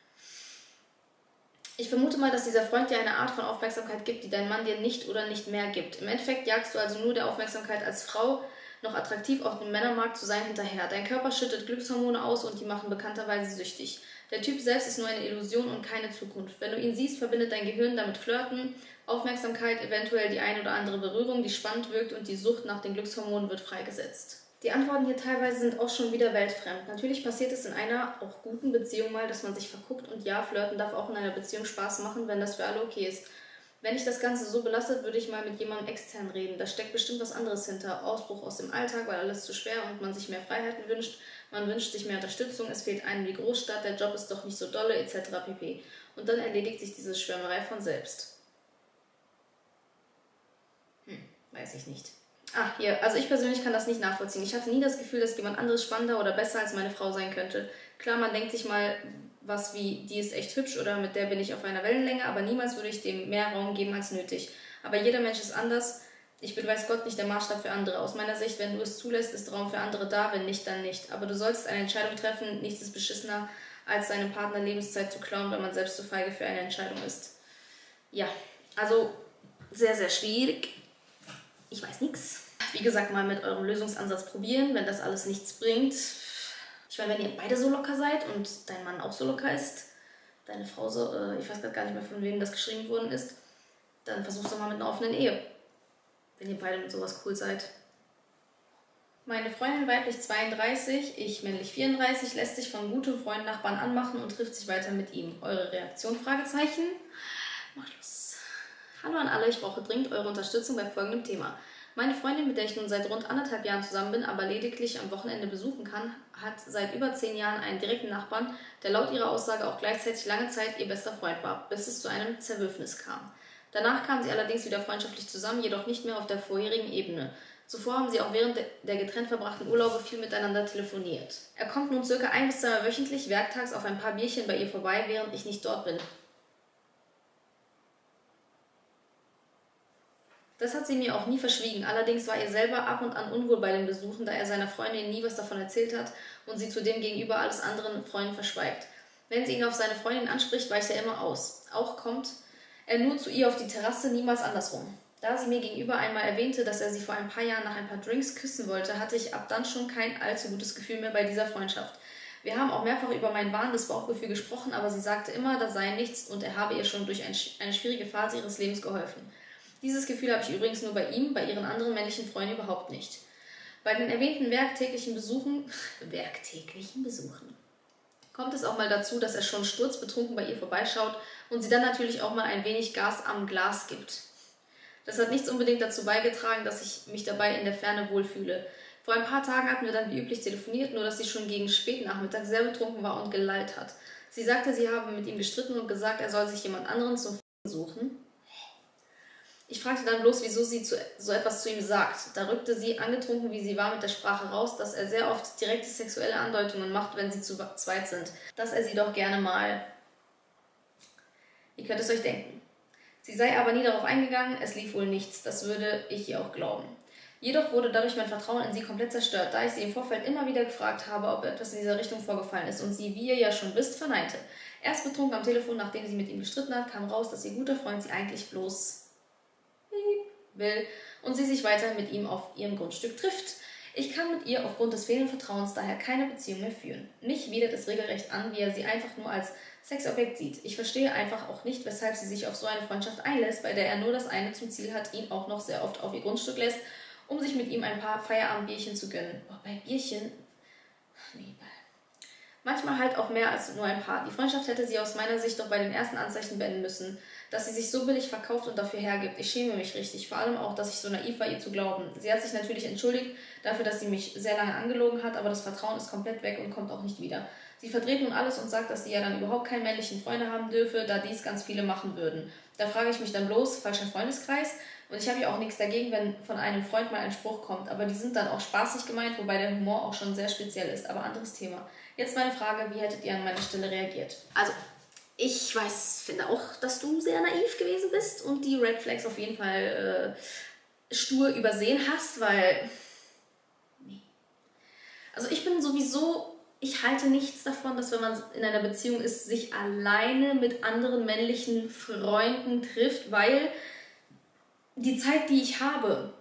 Ich vermute mal, dass dieser Freund dir eine Art von Aufmerksamkeit gibt, die dein Mann dir nicht oder nicht mehr gibt. Im Endeffekt jagst du also nur der Aufmerksamkeit als Frau, noch attraktiv auf dem Männermarkt zu sein, hinterher. Dein Körper schüttet Glückshormone aus und die machen bekannterweise süchtig. Der Typ selbst ist nur eine Illusion und keine Zukunft. Wenn du ihn siehst, verbindet dein Gehirn damit Flirten, Aufmerksamkeit, eventuell die ein oder andere Berührung, die spannend wirkt und die Sucht nach den Glückshormonen wird freigesetzt. Die Antworten hier teilweise sind auch schon wieder weltfremd. Natürlich passiert es in einer auch guten Beziehung mal, dass man sich verguckt und ja, Flirten darf auch in einer Beziehung Spaß machen, wenn das für alle okay ist. Wenn dich das Ganze so belastet, würde ich mal mit jemandem extern reden. Da steckt bestimmt was anderes hinter. Ausbruch aus dem Alltag, weil alles zu schwer und man sich mehr Freiheiten wünscht. Man wünscht sich mehr Unterstützung, es fehlt einem die Großstadt, der Job ist doch nicht so dolle, etc. pp. Und dann erledigt sich diese Schwärmerei von selbst. Weiß ich nicht. Ah, hier, also ich persönlich kann das nicht nachvollziehen. Ich hatte nie das Gefühl, dass jemand anderes spannender oder besser als meine Frau sein könnte. Klar, man denkt sich mal was wie, die ist echt hübsch oder mit der bin ich auf einer Wellenlänge, aber niemals würde ich dem mehr Raum geben als nötig. Aber jeder Mensch ist anders. Ich bin, weiß Gott, nicht der Maßstab für andere. Aus meiner Sicht, wenn du es zulässt, ist Raum für andere da, wenn nicht, dann nicht. Aber du sollst eine Entscheidung treffen, nichts ist beschissener, als seinem Partner Lebenszeit zu klauen, wenn man selbst zu feige für eine Entscheidung ist. Ja, also sehr, sehr schwierig. Ich weiß nichts. Wie gesagt, mal mit eurem Lösungsansatz probieren, wenn das alles nichts bringt. Ich meine, wenn ihr beide so locker seid und dein Mann auch so locker ist, deine Frau so, ich weiß gerade gar nicht mehr, von wem das geschrieben worden ist, dann versuch's doch mal mit einer offenen Ehe. Wenn ihr beide mit sowas cool seid. Meine Freundin weiblich 32, ich männlich 34, lässt sich von gutem Freund Nachbarn anmachen und trifft sich weiter mit ihm. Eure Reaktion? Fragezeichen. Macht los. Hallo an alle, ich brauche dringend eure Unterstützung bei folgendem Thema. Meine Freundin, mit der ich nun seit rund 1,5 Jahren zusammen bin, aber lediglich am Wochenende besuchen kann, hat seit über 10 Jahren einen direkten Nachbarn, der laut ihrer Aussage auch gleichzeitig lange Zeit ihr bester Freund war, bis es zu einem Zerwürfnis kam. Danach kamen sie allerdings wieder freundschaftlich zusammen, jedoch nicht mehr auf der vorherigen Ebene. Zuvor haben sie auch während der getrennt verbrachten Urlaube viel miteinander telefoniert. Er kommt nun ca. 1 bis 2 Mal wöchentlich werktags auf ein paar Bierchen bei ihr vorbei, während ich nicht dort bin. Das hat sie mir auch nie verschwiegen, allerdings war ihr selber ab und an unwohl bei den Besuchen, da er seiner Freundin nie was davon erzählt hat und sie zudem gegenüber alles anderen Freunden verschweigt. Wenn sie ihn auf seine Freundin anspricht, weicht er immer aus. Auch kommt er nur zu ihr auf die Terrasse, niemals andersrum. Da sie mir gegenüber einmal erwähnte, dass er sie vor ein paar Jahren nach ein paar Drinks küssen wollte, hatte ich ab dann schon kein allzu gutes Gefühl mehr bei dieser Freundschaft. Wir haben auch mehrfach über mein warnendes Bauchgefühl gesprochen, aber sie sagte immer, das sei nichts und er habe ihr schon durch eine schwierige Phase ihres Lebens geholfen. Dieses Gefühl habe ich übrigens nur bei ihm, bei ihren anderen männlichen Freunden überhaupt nicht. Bei den erwähnten werktäglichen Besuchen kommt es auch mal dazu, dass er schon sturzbetrunken bei ihr vorbeischaut und sie dann natürlich auch mal ein wenig Gas am Glas gibt. Das hat nichts unbedingt dazu beigetragen, dass ich mich dabei in der Ferne wohlfühle. Vor ein paar Tagen hatten wir dann wie üblich telefoniert, nur dass sie schon gegen Spätnachmittag sehr betrunken war und gelallt hat. Sie sagte, sie habe mit ihm gestritten und gesagt, er soll sich jemand anderen zum suchen. Ich fragte dann bloß, wieso sie so etwas zu ihm sagt. Da rückte sie, angetrunken wie sie war, mit der Sprache raus, dass er sehr oft direkte sexuelle Andeutungen macht, wenn sie zu zweit sind. Dass er sie doch gerne mal... Ihr könnt es euch denken. Sie sei aber nie darauf eingegangen, es lief wohl nichts, das würde ich ihr auch glauben. Jedoch wurde dadurch mein Vertrauen in sie komplett zerstört, da ich sie im Vorfeld immer wieder gefragt habe, ob etwas in dieser Richtung vorgefallen ist und sie, wie ihr ja schon wisst, verneinte. Erst betrunken am Telefon, nachdem sie mit ihm gestritten hat, kam raus, dass ihr guter Freund sie eigentlich bloß will und sie sich weiter mit ihm auf ihrem Grundstück trifft. Ich kann mit ihr aufgrund des fehlenden Vertrauens daher keine Beziehung mehr führen. Mich widert es regelrecht an, wie er sie einfach nur als Sexobjekt sieht. Ich verstehe einfach auch nicht, weshalb sie sich auf so eine Freundschaft einlässt, bei der er nur das eine zum Ziel hat, ihn auch noch sehr oft auf ihr Grundstück lässt, um sich mit ihm ein paar Feierabendbierchen zu gönnen. Boah, bei Bierchen... Nee, manchmal halt auch mehr als nur ein paar. Die Freundschaft hätte sie aus meiner Sicht doch bei den ersten Anzeichen beenden müssen, dass sie sich so billig verkauft und dafür hergibt. Ich schäme mich richtig, vor allem auch, dass ich so naiv war, ihr zu glauben. Sie hat sich natürlich entschuldigt dafür, dass sie mich sehr lange angelogen hat, aber das Vertrauen ist komplett weg und kommt auch nicht wieder. Sie verdreht nun alles und sagt, dass sie ja dann überhaupt keinen männlichen Freunde haben dürfe, da dies ganz viele machen würden. Da frage ich mich dann bloß, falscher Freundeskreis? Und ich habe ja auch nichts dagegen, wenn von einem Freund mal ein Spruch kommt, aber die sind dann auch spaßig gemeint, wobei der Humor auch schon sehr speziell ist, aber anderes Thema. Jetzt meine Frage, wie hättet ihr an meiner Stelle reagiert? Also, ich finde auch, dass du sehr naiv gewesen bist und die Red Flags auf jeden Fall stur übersehen hast, weil... Nee. Also ich bin sowieso... Ich halte nichts davon, dass wenn man in einer Beziehung ist, sich alleine mit anderen männlichen Freunden trifft, weil die Zeit, die ich habe,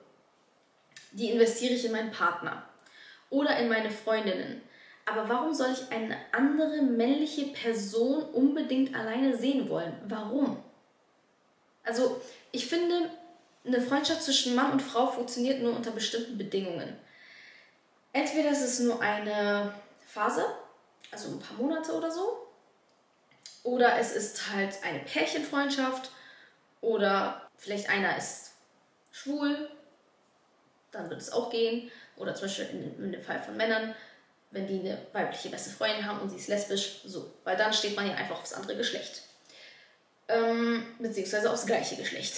die investiere ich in meinen Partner oder in meine Freundinnen. Aber warum soll ich eine andere männliche Person unbedingt alleine sehen wollen? Warum? Also ich finde, eine Freundschaft zwischen Mann und Frau funktioniert nur unter bestimmten Bedingungen. Entweder ist es nur eine Phase, also ein paar Monate oder so, oder es ist halt eine Pärchenfreundschaft, oder vielleicht einer ist schwul, dann wird es auch gehen, oder zum Beispiel in dem Fall von Männern, wenn die eine weibliche beste Freundin haben und sie ist lesbisch, so, weil dann steht man ja einfach aufs andere Geschlecht, beziehungsweise aufs gleiche Geschlecht.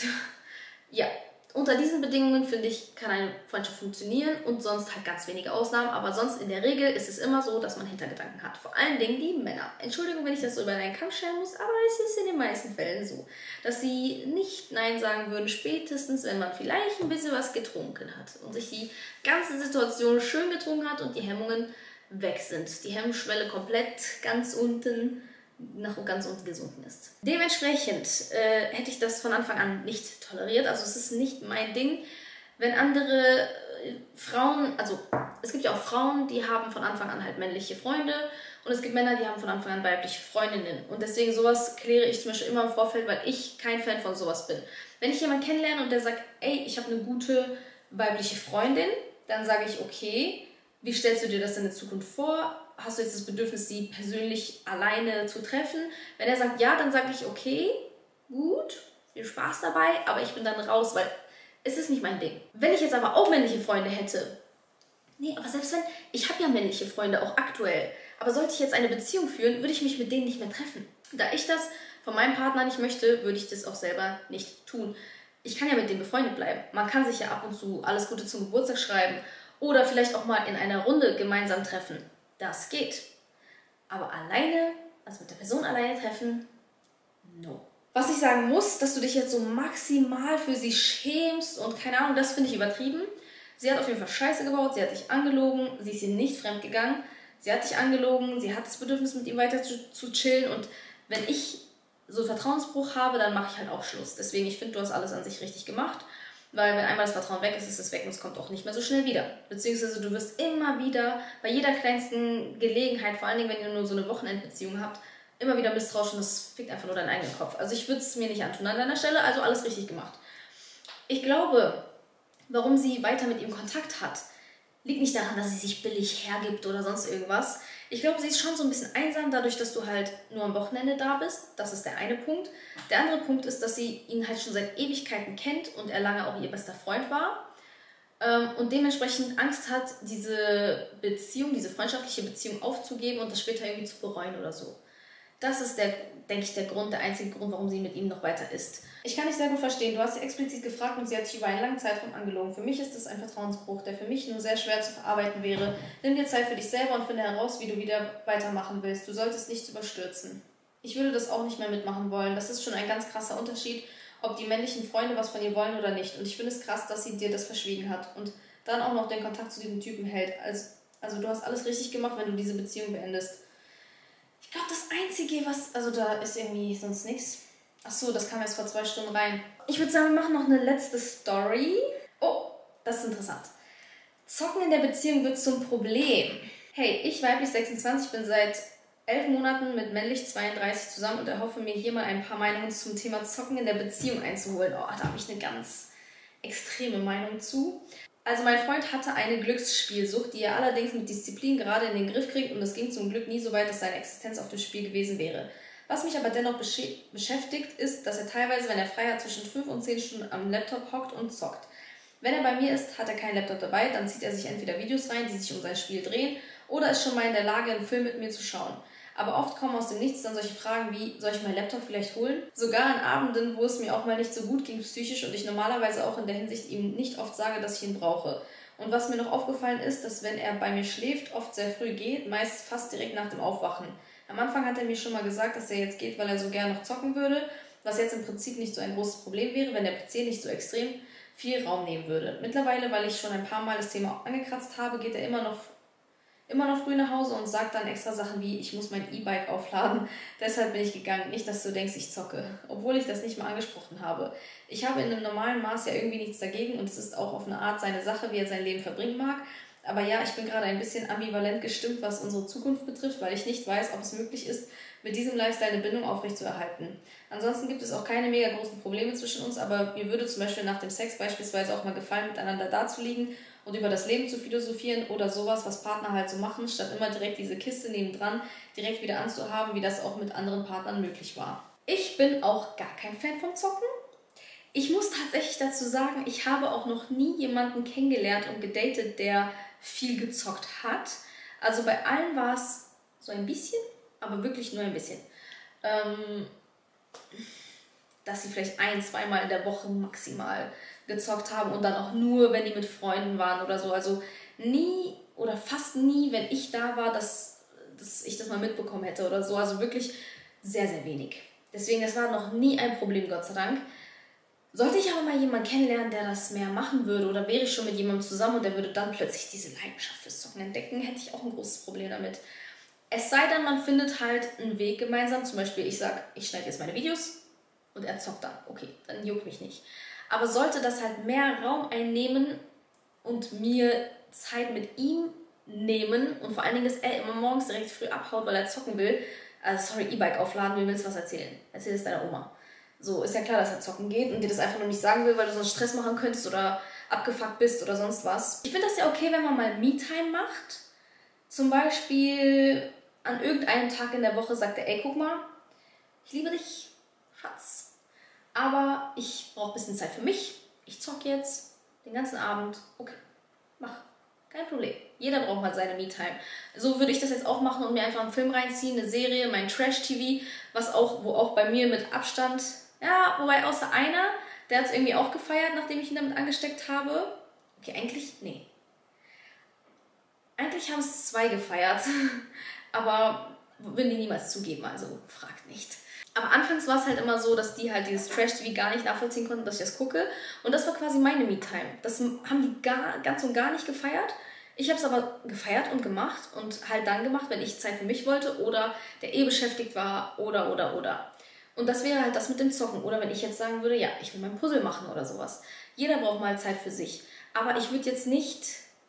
Ja. Unter diesen Bedingungen, finde ich, kann eine Freundschaft funktionieren und sonst halt ganz wenige Ausnahmen, aber sonst in der Regel ist es immer so, dass man Hintergedanken hat. Vor allen Dingen die Männer. Entschuldigung, wenn ich das so über einen Kamm scheren muss, aber es ist in den meisten Fällen so, dass sie nicht Nein sagen würden, spätestens, wenn man vielleicht ein bisschen was getrunken hat und sich die ganze Situation schön getrunken hat und die Hemmungen weg sind. Die Hemmschwelle komplett ganz unten nach ganz unten gesunken ist. Dementsprechend hätte ich das von Anfang an nicht toleriert. Also es ist nicht mein Ding, wenn andere Frauen, also es gibt ja auch Frauen, die haben von Anfang an halt männliche Freunde und es gibt Männer, die haben von Anfang an weibliche Freundinnen. Und deswegen sowas kläre ich zum Beispiel immer im Vorfeld, weil ich kein Fan von sowas bin. Wenn ich jemanden kennenlerne und der sagt, ey, ich habe eine gute weibliche Freundin, dann sage ich, okay, wie stellst du dir das in der Zukunft vor? Hast du jetzt das Bedürfnis, sie persönlich alleine zu treffen? Wenn er sagt ja, dann sage ich, okay, gut, viel Spaß dabei, aber ich bin dann raus, weil es ist nicht mein Ding. Wenn ich jetzt aber auch männliche Freunde hätte, nee, aber selbst wenn, ich habe ja männliche Freunde, auch aktuell, aber sollte ich jetzt eine Beziehung führen, würde ich mich mit denen nicht mehr treffen. Da ich das von meinem Partner nicht möchte, würde ich das auch selber nicht tun. Ich kann ja mit dem befreundet bleiben. Man kann sich ja ab und zu alles Gute zum Geburtstag schreiben oder vielleicht auch mal in einer Runde gemeinsam treffen. Das geht. Aber alleine, also mit der Person alleine treffen, no. Was ich sagen muss, dass du dich jetzt so maximal für sie schämst und keine Ahnung, das finde ich übertrieben. Sie hat auf jeden Fall Scheiße gebaut, sie hat dich angelogen, sie ist ihr nicht fremdgegangen. Sie hat dich angelogen, sie hat das Bedürfnis, mit ihm weiter zu chillen und wenn ich so einen Vertrauensbruch habe, dann mache ich halt auch Schluss. Deswegen, ich finde, du hast alles an sich richtig gemacht. Weil wenn einmal das Vertrauen weg ist, ist es weg und es kommt auch nicht mehr so schnell wieder. Beziehungsweise du wirst immer wieder, bei jeder kleinsten Gelegenheit, vor allen Dingen, wenn ihr nur so eine Wochenendbeziehung habt, immer wieder misstrauisch und das fickt einfach nur deinen eigenen Kopf. Also ich würde es mir nicht antun an deiner Stelle, also alles richtig gemacht. Ich glaube, warum sie weiter mit ihm Kontakt hat, liegt nicht daran, dass sie sich billig hergibt oder sonst irgendwas. Ich glaube, sie ist schon so ein bisschen einsam, dadurch, dass du halt nur am Wochenende da bist. Das ist der eine Punkt. Der andere Punkt ist, dass sie ihn halt schon seit Ewigkeiten kennt und er lange auch ihr bester Freund war. Und dementsprechend Angst hat, diese Beziehung, diese freundschaftliche Beziehung aufzugeben und das später irgendwie zu bereuen oder so. Das ist denke ich, der einzige Grund, warum sie mit ihm noch weiter ist. Ich kann dich sehr gut verstehen. Du hast sie explizit gefragt und sie hat dich über einen langen Zeitraum angelogen. Für mich ist das ein Vertrauensbruch, der für mich nur sehr schwer zu verarbeiten wäre. Nimm dir Zeit für dich selber und finde heraus, wie du wieder weitermachen willst. Du solltest nichts überstürzen. Ich würde das auch nicht mehr mitmachen wollen. Das ist schon ein ganz krasser Unterschied, ob die männlichen Freunde was von ihr wollen oder nicht. Und ich finde es krass, dass sie dir das verschwiegen hat und dann auch noch den Kontakt zu diesem Typen hält. Also du hast alles richtig gemacht, wenn du diese Beziehung beendest. Ich glaube, das Einzige, also da ist irgendwie sonst nichts. Achso, das kam jetzt vor 2 Stunden rein. Ich würde sagen, wir machen noch eine letzte Story. Oh, das ist interessant. Zocken in der Beziehung wird zum Problem. Hey, ich weiblich 26 bin seit 11 Monaten mit männlich 32 zusammen und erhoffe mir hier mal ein paar Meinungen zum Thema Zocken in der Beziehung einzuholen. Oh, da habe ich eine ganz extreme Meinung zu. Also mein Freund hatte eine Glücksspielsucht, die er allerdings mit Disziplin gerade in den Griff kriegt und es ging zum Glück nie so weit, dass seine Existenz auf dem Spiel gewesen wäre. Was mich aber dennoch beschäftigt, ist, dass er teilweise, wenn er frei hat, zwischen 5 und 10 Stunden am Laptop hockt und zockt. Wenn er bei mir ist, hat er keinen Laptop dabei, dann zieht er sich entweder Videos rein, die sich um sein Spiel drehen, oder ist schon mal in der Lage, einen Film mit mir zu schauen. Aber oft kommen aus dem Nichts dann solche Fragen wie, soll ich meinen Laptop vielleicht holen? Sogar an Abenden, wo es mir auch mal nicht so gut ging psychisch und ich normalerweise auch in der Hinsicht ihm nicht oft sage, dass ich ihn brauche. Und was mir noch aufgefallen ist, dass wenn er bei mir schläft, oft sehr früh geht, meist fast direkt nach dem Aufwachen. Am Anfang hat er mir schon mal gesagt, dass er jetzt geht, weil er so gern noch zocken würde, was jetzt im Prinzip nicht so ein großes Problem wäre, wenn der PC nicht so extrem viel Raum nehmen würde. Mittlerweile, weil ich schon ein paar Mal das Thema angekratzt habe, geht er immer noch früh nach Hause und sagt dann extra Sachen wie, ich muss mein E-Bike aufladen, deshalb bin ich gegangen. Nicht, dass du denkst, ich zocke, obwohl ich das nicht mal angesprochen habe. Ich habe in einem normalen Maß ja irgendwie nichts dagegen und es ist auch auf eine Art seine Sache, wie er sein Leben verbringen mag. Aber ja, ich bin gerade ein bisschen ambivalent gestimmt, was unsere Zukunft betrifft, weil ich nicht weiß, ob es möglich ist, mit diesem Lifestyle eine Bindung aufrechtzuerhalten. Ansonsten gibt es auch keine mega großen Probleme zwischen uns, aber mir würde zum Beispiel nach dem Sex beispielsweise auch mal gefallen, miteinander dazuliegen und über das Leben zu philosophieren oder sowas, was Partner halt so machen, statt immer direkt diese Kiste nebendran direkt wieder anzuhaben, wie das auch mit anderen Partnern möglich war. Ich bin auch gar kein Fan vom Zocken. Ich muss tatsächlich dazu sagen, ich habe auch noch nie jemanden kennengelernt und gedatet, der viel gezockt hat. Also bei allen war es so ein bisschen, aber wirklich nur ein bisschen. Dass sie vielleicht 1-2 Mal in der Woche maximal gezockt haben und dann auch nur, wenn die mit Freunden waren oder so. Also nie oder fast nie, wenn ich da war, dass ich das mal mitbekommen hätte oder so. Also wirklich sehr, sehr wenig. Deswegen, das war noch nie ein Problem, Gott sei Dank. Sollte ich aber mal jemanden kennenlernen, der das mehr machen würde oder wäre ich schon mit jemandem zusammen und der würde dann plötzlich diese Leidenschaft fürs Zocken entdecken, hätte ich auch ein großes Problem damit. Es sei denn, man findet halt einen Weg gemeinsam. Zum Beispiel, ich sage, ich schneide jetzt meine Videos und er zockt dann. Okay, dann juckt mich nicht. Aber sollte das halt mehr Raum einnehmen und mir Zeit mit ihm nehmen und vor allen Dingen, dass er immer morgens direkt früh abhaut, weil er zocken will, sorry, E-Bike aufladen, wie willst du was erzählen? Erzähl es deiner Oma. So, ist ja klar, dass er zocken geht und dir das einfach nur nicht sagen will, weil du sonst Stress machen könntest oder abgefuckt bist oder sonst was. Ich finde das ja okay, wenn man mal Me-Time macht. Zum Beispiel an irgendeinem Tag in der Woche sagt er, ey, guck mal, ich liebe dich, Schatz, aber ich brauche ein bisschen Zeit für mich. Ich zocke jetzt den ganzen Abend. Okay, mach. Kein Problem. Jeder braucht mal seine Me-Time. So würde ich das jetzt auch machen und mir einfach einen Film reinziehen, eine Serie, mein Trash-TV, wo auch bei mir mit Abstand, ja, wobei außer einer, der hat es irgendwie auch gefeiert, nachdem ich ihn damit angesteckt habe. Okay, nee. Eigentlich haben es 2 gefeiert, aber würden die niemals zugeben, also fragt nicht. Aber anfangs war es halt immer so, dass die halt dieses Trash-TV gar nicht nachvollziehen konnten, dass ich das gucke. Und das war quasi meine Me-Time. Das haben die ganz und gar nicht gefeiert. Ich habe es aber gefeiert und gemacht und halt dann gemacht, wenn ich Zeit für mich wollte oder der beschäftigt war oder. Und das wäre halt das mit dem Zocken. Oder wenn ich jetzt sagen würde, ja, ich will mein Puzzle machen oder sowas. Jeder braucht mal Zeit für sich. Aber ich würde jetzt nicht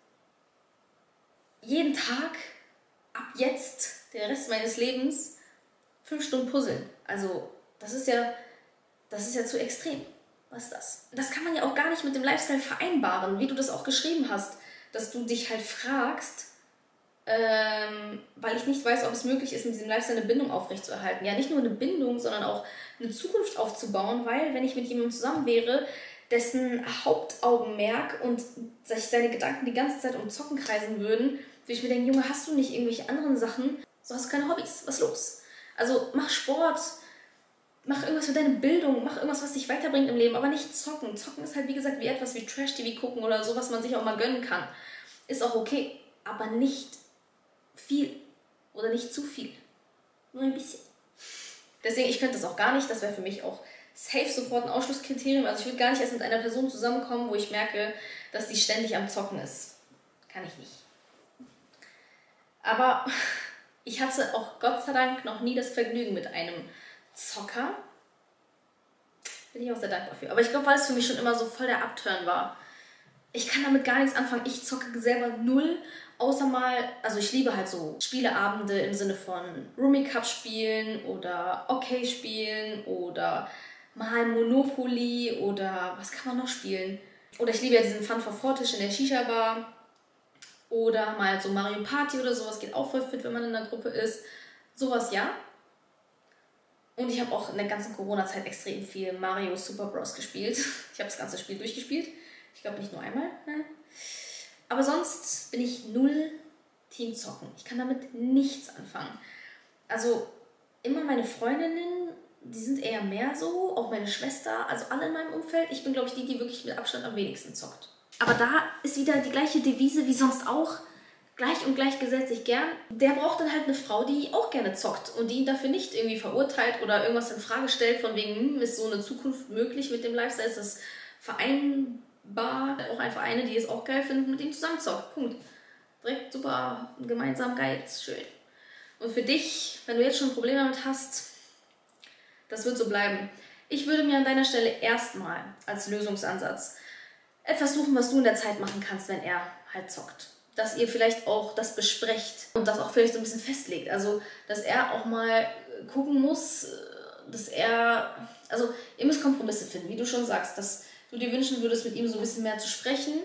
jeden Tag, ab jetzt, der Rest meines Lebens, 5 Stunden puzzeln. Also, das ist ja zu extrem. was ist das? Das kann man ja auch gar nicht mit dem Lifestyle vereinbaren, wie du das auch geschrieben hast, dass du dich halt fragst, weil ich nicht weiß, ob es möglich ist, mit diesem Lifestyle eine Bindung aufrechtzuerhalten. Ja, nicht nur eine Bindung, sondern auch eine Zukunft aufzubauen, weil wenn ich mit jemandem zusammen wäre, dessen Hauptaugenmerk und sich seine Gedanken die ganze Zeit um Zocken kreisen würden, würde ich mir denken, Junge, hast du nicht irgendwelche anderen Sachen? So hast du keine Hobbys, was ist los? Also mach Sport, mach irgendwas für deine Bildung, mach irgendwas, was dich weiterbringt im Leben, aber nicht zocken. Zocken ist halt, wie gesagt, wie etwas wie Trash-TV gucken oder so, was man sich auch mal gönnen kann. Ist auch okay, aber nicht viel oder nicht zu viel. Nur ein bisschen. Deswegen, ich könnte das auch gar nicht. Das wäre für mich auch safe sofort ein Ausschlusskriterium. Also ich würde gar nicht erst mit einer Person zusammenkommen, wo ich merke, dass die ständig am Zocken ist. Kann ich nicht. Aber ich hatte auch Gott sei Dank noch nie das Vergnügen mit einem Zocker. Bin ich auch sehr dankbar für. Aber ich glaube, weil es für mich schon immer so voll der Upturn war. Ich kann damit gar nichts anfangen. Ich zocke selber null. Außer mal, also ich liebe halt so Spieleabende im Sinne von Rummy Cup spielen oder Okay spielen oder mal Monopoly oder was kann man noch spielen? Oder ich liebe ja diesen Fun for Four Tisch in der Shisha-Bar oder mal so Mario Party oder sowas, geht auch voll fit, wenn man in einer Gruppe ist. Sowas ja. Und ich habe auch in der ganzen Corona-Zeit extrem viel Mario Super Bros. Gespielt. Ich habe das ganze Spiel durchgespielt. Ich glaube nicht nur einmal. Ne? Aber sonst bin ich null Team Zocken. Ich kann damit nichts anfangen. Also immer meine Freundinnen, die sind eher mehr so, auch meine Schwester, also alle in meinem Umfeld. Ich bin, glaube ich, die wirklich mit Abstand am wenigsten zockt. Aber da ist wieder die gleiche Devise wie sonst auch. Gleich und gleich gesellt gern. Der braucht dann halt eine Frau, die auch gerne zockt und die ihn dafür nicht irgendwie verurteilt oder irgendwas in Frage stellt, von wegen, ist so eine Zukunft möglich mit dem Lifestyle, ist das vereinbar? Auch einfach eine, die es auch geil findet, mit ihm zusammen zockt. Punkt. Direkt super gemeinsam geil, ist schön. Und für dich, wenn du jetzt schon Probleme damit hast, das wird so bleiben. Ich würde mir an deiner Stelle erstmal als Lösungsansatz etwas suchen, was du in der Zeit machen kannst, wenn er halt zockt. Dass ihr vielleicht auch das besprecht und das auch vielleicht so ein bisschen festlegt. Also, dass er auch mal gucken muss, dass er... Also, ihr müsst Kompromisse finden, wie du schon sagst, dass du dir wünschen würdest, mit ihm so ein bisschen mehr zu sprechen.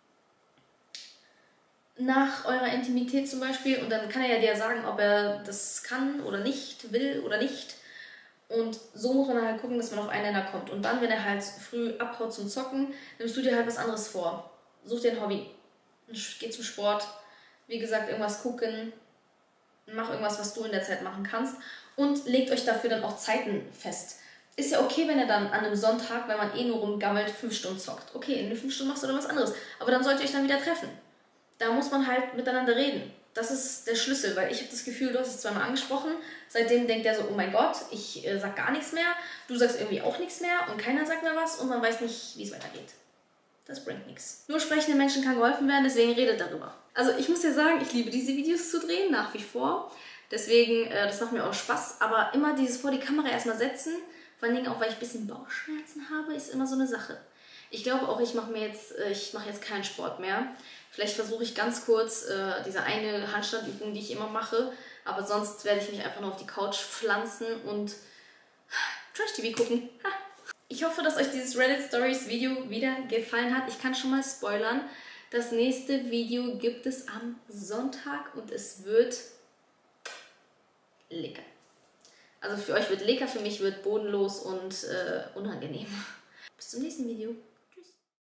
Nach eurer Intimität zum Beispiel. Und dann kann er ja dir sagen, ob er das kann oder nicht, will oder nicht. Und so muss man dann halt gucken, dass man auf einen Nenner kommt. Und dann, wenn er halt früh abhaut zum Zocken, nimmst du dir halt was anderes vor. Such dir ein Hobby. Geh zum Sport, wie gesagt, irgendwas gucken, mach irgendwas, was du in der Zeit machen kannst und legt euch dafür dann auch Zeiten fest. Ist ja okay, wenn er dann an einem Sonntag, wenn man eh nur rumgammelt, 5 Stunden zockt. Okay, in den 5 Stunden machst du dann was anderes, aber dann sollt ihr euch dann wieder treffen. Da muss man halt miteinander reden. Das ist der Schlüssel, weil ich habe das Gefühl, du hast es zweimal angesprochen, seitdem denkt er so, oh mein Gott, ich sag gar nichts mehr, du sagst irgendwie auch nichts mehr und keiner sagt mehr was und man weiß nicht, wie es weitergeht. Das bringt nichts. Nur sprechenden Menschen kann geholfen werden, deswegen redet darüber. Also ich muss ja sagen, ich liebe diese Videos zu drehen, nach wie vor. Deswegen, das macht mir auch Spaß. Aber immer dieses vor die Kamera erstmal setzen, vor allen Dingen auch, weil ich ein bisschen Bauchschmerzen habe, ist immer so eine Sache. Ich glaube auch, ich mache jetzt keinen Sport mehr. Vielleicht versuche ich ganz kurz diese eine Handstandübung, die ich immer mache. Aber sonst werde ich mich einfach nur auf die Couch pflanzen und Trash-TV gucken. Ha. Ich hoffe, dass euch dieses Reddit Stories Video wieder gefallen hat. Ich kann schon mal spoilern. Das nächste Video gibt es am Sonntag und es wird lecker. Also für euch wird lecker, für mich wird bodenlos und unangenehm. Bis zum nächsten Video.